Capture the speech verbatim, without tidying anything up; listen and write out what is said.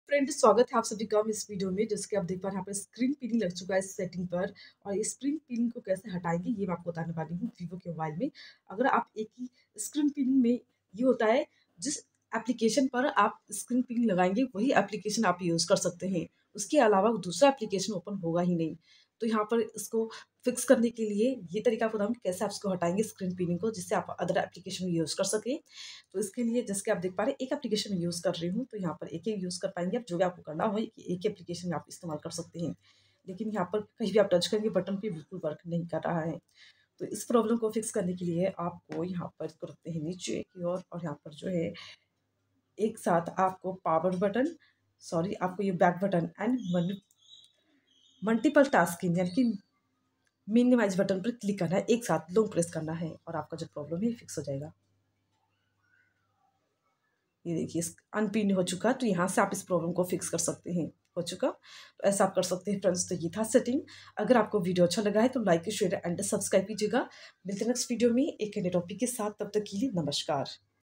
Friend, स्वागत है आप सभी का इस वीडियो में। जैसे कि आप देख पा रहे हैं यहाँ पर स्क्रीन पीलिंग लग चुका है इस सेटिंग पर। और ये स्क्रीन पीलिंग को कैसे हटाएंगे ये मैं आपको बताने वाली हूँ वीवो के मोबाइल में। अगर आप एक ही स्क्रीन पीलिंग में ये होता है, जिस एप्लीकेशन पर आप स्क्रीन पीलिंग लगाएंगे वही एप्लीकेशन आप यूज़ कर सकते हैं। उसके अलावा दूसरा एप्लीकेशन ओपन होगा ही नहीं। तो यहाँ पर इसको फिक्स करने के लिए ये तरीका आपको बताऊँ कि कैसे आप इसको हटाएंगे स्क्रीन पीलिंग को, जिससे आप अदर एप्लीकेशन में यूज़ कर सकें। तो इसके लिए जैसे कि आप देख पा रहे हैं एक एप्लीकेशन में यूज़ कर रही हूँ, तो यहाँ पर एक ही यूज़ कर पाएंगे आप। जो भी आपको करना हो एक ही एप्लीकेशन में आप इस्तेमाल कर सकते हैं। लेकिन यहाँ पर कहीं भी आप टच करेंगे बटन पे बिल्कुल वर्क नहीं कर रहा है। तो इस प्रॉब्लम को फिक्स करने के लिए आपको यहाँ पर इसको रखते हैं नीचे की ओर, और यहाँ पर जो है एक साथ आपको पावर बटन सॉरी आपको ये back button and multiple tasking यानी कि मिनिमाइज बटन पर क्लिक करना है, एक साथ लॉन्ग प्रेस करना है और आपका जो प्रॉब्लम है फिक्स हो जाएगा। ये देखिए अनपिन हो चुका, तो यहाँ से आप इस प्रॉब्लम को फिक्स कर सकते हैं। हो चुका, तो ऐसा आप कर सकते हैं फ्रेंड्स। तो ये था सेटिंग। अगर आपको वीडियो अच्छा लगा है तो लाइक शेयर एंड सब्सक्राइब कीजिएगा। मिलते हैं नेक्स्ट वीडियो में एक नए टॉपिक के साथ। तब तक के लिए नमस्कार।